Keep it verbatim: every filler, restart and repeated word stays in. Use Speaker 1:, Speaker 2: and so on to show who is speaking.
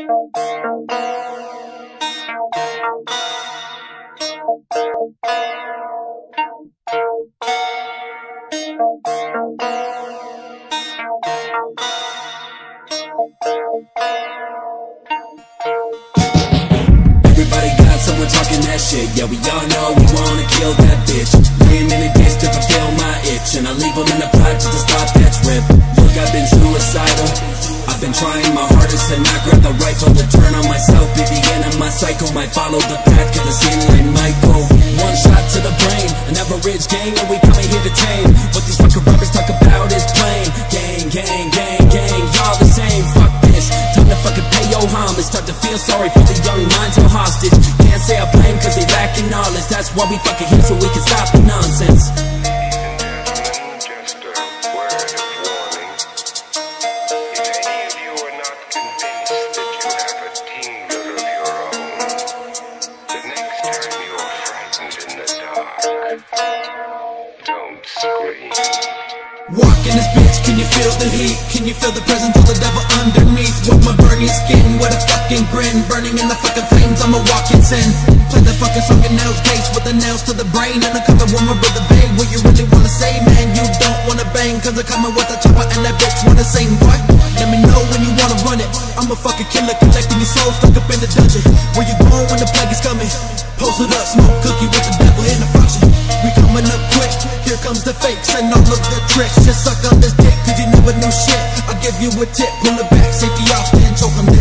Speaker 1: Everybody got someone talking that shit. Yeah, we all know we wanna kill that bitch. Laying in a ditch to fulfill my itch, and I leave them in the pot just to stop that trip. Look, I've been suicidal. I've been trying my hardest to not grab the rifle, to turn on myself. Be the end of my cycle. Might follow the path, cause the scene like Michael. One shot to the brain, an average gang, and we coming here to tame. What these fucking rappers talk about is plain. Gang, gang, gang, gang, y'all the same. Fuck this, time to fucking pay your homage. Start to feel sorry for the young minds held hostage. Can't say I blame cause they lacking knowledge. That's why we fucking here, so we can stop the nonsense.
Speaker 2: Walk in this bitch, can you feel the heat? Can you feel the presence of the devil underneath? With my burning skin, with a fucking grin, burning in the fucking flames, I'm a walking sin. Play the fucking song in nails case, with the nails to the brain, and a cover woman with the vein. What you really wanna say, man? You don't wanna bang, cause I'm coming with a chopper and that bitch wanna sing. What? Let me know when you wanna run it. I'm a fucking killer, collecting your soul, stuck up in the dungeon. Where you going when the plague is coming? Post it up, smoke cookie with the devil in the function. We coming up quick, here comes the fakes and all of the tricks. Just suck on this dick, cause you never knew shit. I'll give you a tip, pull it back, safety off, then choke 'em.